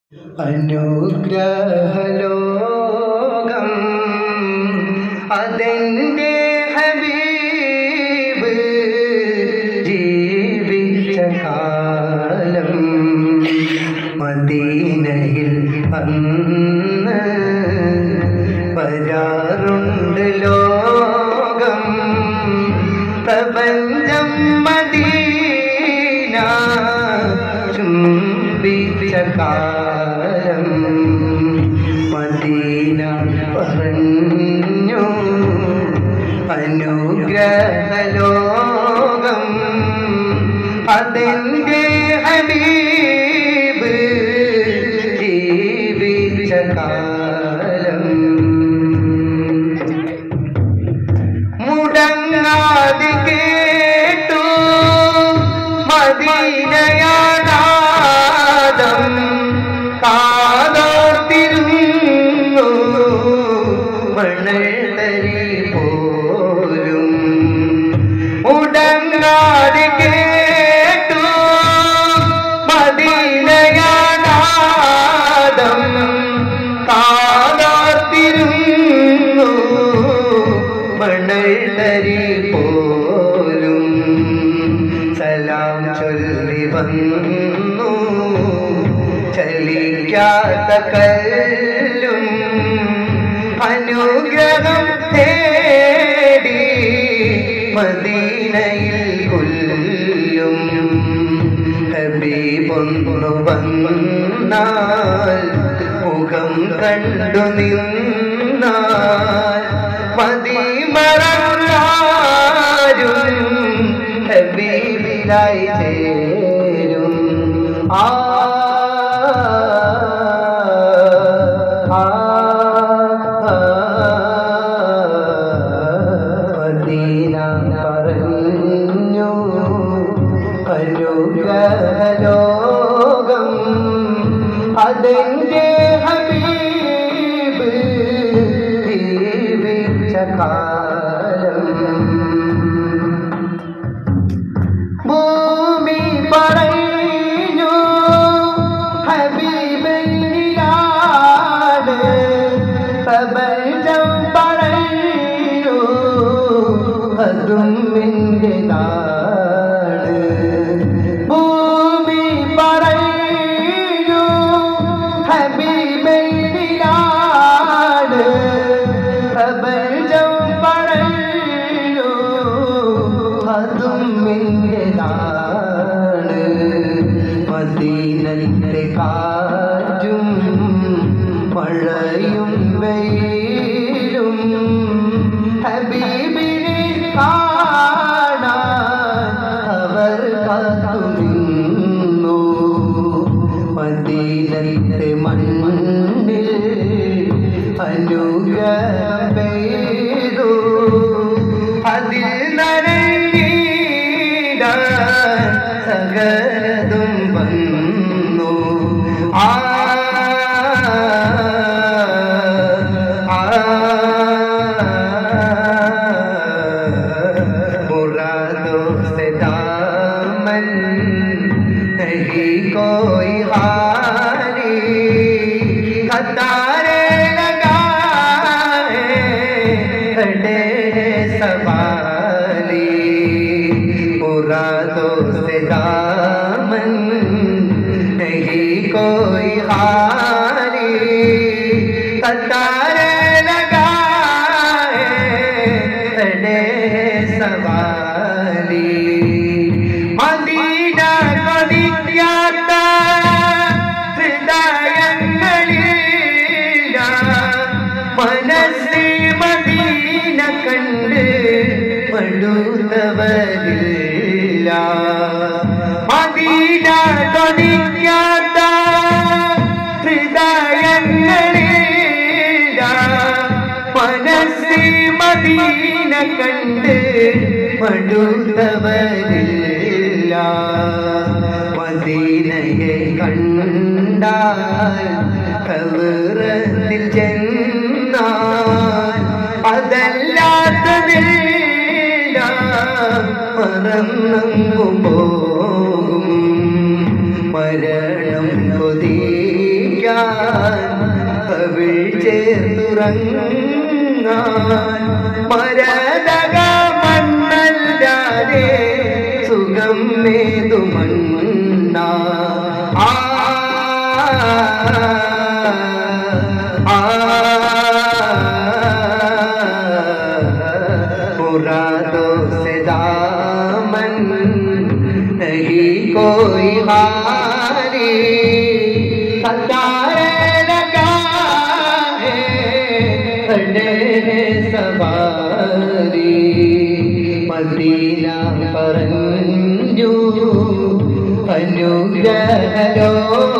അനുഗ്രഹലോകം അതെന്റെ ഹബീബ് ജീവിച്ച കാലം മദീനയിൽ അന്ന് വരാറുണ്ട് ലോകം പ്രപഞ്ചം മദീന ചുംബിച്ച കാലം മദീന പറഞ്ഞു അനുഗ്രഹലോകം അതെന്റെ ഹബീബ് ജീവിച്ച കാലം മുടങ്ങാതെ കേട്ടു മദീനയാനാദം കാതോർത്തിരുന്നു മണൽത്തരി പോലും മുടങ്ങാതെ കേട്ടു മദീനയാനാദം കാതോർത്തിരുന്നു മണൽത്തരി പോലും സലാം ചൊല്ലി വന്നു ചലിക്കാത്ത കല്ലും അനുഗ്രഹം തേടി മദീനയിൽ കൊല്ലും ഹബീബൊന്നു വന്നാൽ മുഖം കണ്ടു നിന്നാൽ മദീമറന്നാരും ഹബീബിലായി ചേരും മദീന പറഞ്ഞു അനുഗ്രഹലോകം അതെന്റെ ഹബീബ് ജീവിച്ച കാലം ഭൂമി പറഞ്ഞു ഹബീബിലാണ് പ്രപഞ്ചം പറഞ്ഞു അതും എൻ്റെ നാട് ഭൂമി പറഞ്ഞു ഹബീബിലാണ് പ്രപഞ്ചം പറഞ്ഞു അതും എൻ്റെ നാട് മദീനത്തെ കാറ്റും മഴയും വെയിലും ഹബീബിനെ കാണാൻ അവർ കാത്തുനിന്നു മദീനത്തെ മണ്ണിൽ അനുഗ്രഹം പെയ്തു അതിൽ നനഞ്ഞിടാൻ സകലതും വന്നു मुरादों से दामन नहीं कोई हारी कतारे लगाए खड़े सवाली मुरादों से दामन नहीं कोई हारी कतारे लगाए खड़े सवाली മദീന കൊതിക്കാത്ത ഹൃദയങ്ങളില്ല മനസ്സിൽ മദീന കണ്ട് മടുത്തവരില്ല മദീന കൊതിക്കാത്ത ഹൃദയങ്ങളില്ല മനസ്സിൽ മദീന കണ്ട് മടുത്തവരില്ല മദീനയെ കണ്ടാൽ ഖബറിൽ ചെന്നാൽ അതല്ലാത്തതെല്ലാം മറന്നങ്ങു പോകും മരണം കൊതിക്ക കവിൾ ചേർന്നുറങ്ങാൻ മരതക മണ്ണല്ലാതെ സുഖം മേതുമണ്ണ मुरादों से दामन नहीं कोई हारी कतारे लगा है सवारी मदीना परंजू अनुग्रह